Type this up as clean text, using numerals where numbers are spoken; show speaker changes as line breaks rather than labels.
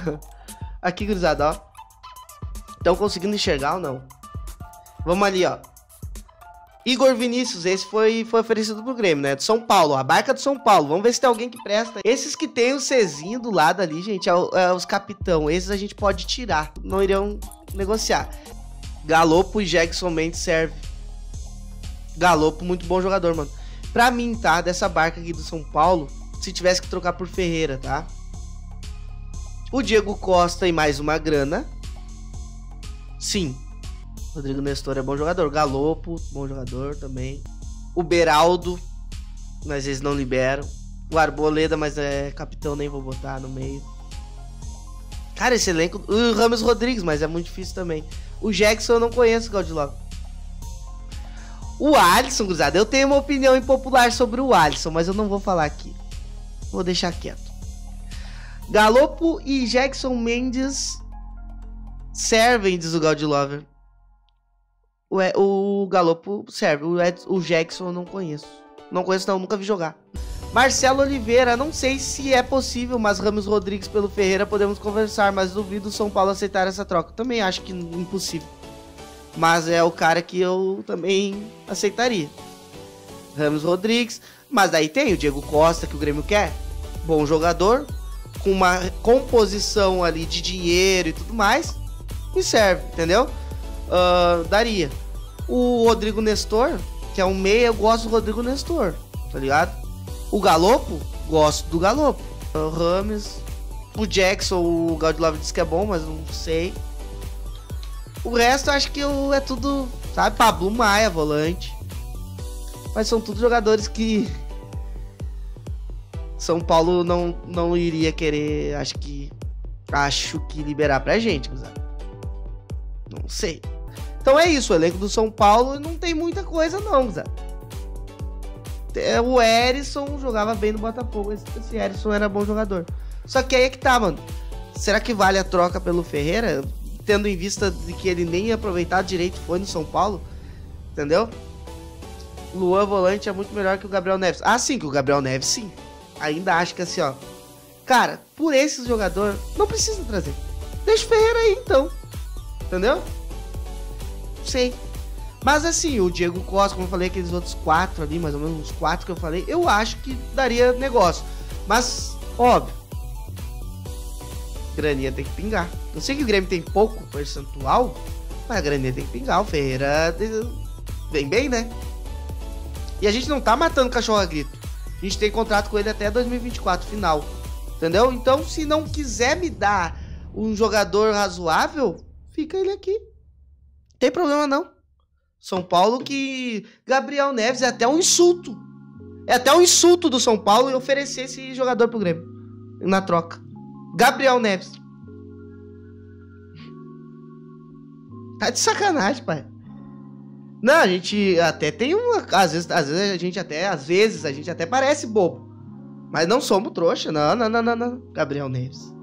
Aqui, gurizada, ó. Estão conseguindo enxergar ou não? Vamos ali, ó. Igor Vinícius, esse foi oferecido pro Grêmio, né? Do São Paulo, a barca do São Paulo. Vamos ver se tem alguém que presta. Esses que tem o Czinho do lado ali, gente, é os capitão. Esses a gente pode tirar. Não iriam negociar. Galopo e Jackson Mendes serve. Galopo, muito bom jogador, mano. Pra mim, tá? Dessa barca aqui do São Paulo, se tivesse que trocar por Ferreira, tá? O Diego Costa e mais uma grana. Sim. Rodrigo Nestor é bom jogador. Galopo, bom jogador também. O Beraldo, mas eles não liberam. O Arboleda, mas é capitão, nem vou botar no meio. Cara, esse elenco... O Ramos Rodrigues, mas é muito difícil também. O Jackson eu não conheço, Galdilog. O Alisson, cruzado. Eu tenho uma opinião impopular sobre o Alisson, mas eu não vou falar aqui. Vou deixar quieto. Galopo e Jackson Mendes servem, diz o Gaudilover. O Galopo serve. O Jackson eu não conheço. Não conheço não, nunca vi jogar. Marcelo Oliveira, não sei se é possível, mas Ramos Rodrigues pelo Ferreira podemos conversar, mas duvido o São Paulo aceitar essa troca. Também acho que impossível. Mas é o cara que eu também aceitaria. Ramos Rodrigues. Mas daí tem o Diego Costa, que o Grêmio quer. Bom jogador. Com uma composição ali de dinheiro e tudo mais. E serve, entendeu? Daria. O Rodrigo Nestor, que é um meia, eu gosto do Rodrigo Nestor, tá ligado? O Galopo, gosto do Galopo. O Rames. O Jackson, o Gaudilover disse que é bom, mas não sei. O resto eu acho que é tudo, sabe? Pablo Maia, volante. Mas são todos jogadores que São Paulo não iria querer, acho que liberar pra gente, sabe? Não sei. Então é isso, o elenco do São Paulo não tem muita coisa não, sabe? O Erisson jogava bem no Botafogo, esse Erisson era bom jogador. Só que aí é que tá, mano. Será que vale a troca pelo Ferreira? Tendo em vista de que ele nem ia aproveitar direito foi no São Paulo, entendeu? Luan volante é muito melhor que o Gabriel Neves. Ah, sim, que o Gabriel Neves, sim. Ainda acho que assim, ó. Cara, por esse jogador, não precisa trazer. Deixa o Ferreira aí, então. Entendeu? Sei. Mas assim, o Diego Costa, como eu falei, aqueles outros 4 ali, mais ou menos uns 4 que eu falei, eu acho que daria negócio. Mas, óbvio, graninha tem que pingar. Eu sei que o Grêmio tem pouco percentual, mas a graninha tem que pingar. O Ferreira vem bem, né? E a gente não tá matando cachorro a grito. A gente tem contrato com ele até 2024, final. Entendeu? Então, se não quiser me dar um jogador razoável, fica ele aqui. Não tem problema não. São Paulo que... Gabriel Neves é até um insulto. É até um insulto do São Paulo e oferecer esse jogador pro Grêmio. Na troca. Gabriel Neves. Tá de sacanagem, pai. Não, a gente até tem uma... Às vezes a gente até parece bobo. Mas não somos trouxa. Não. Gabriel Neves.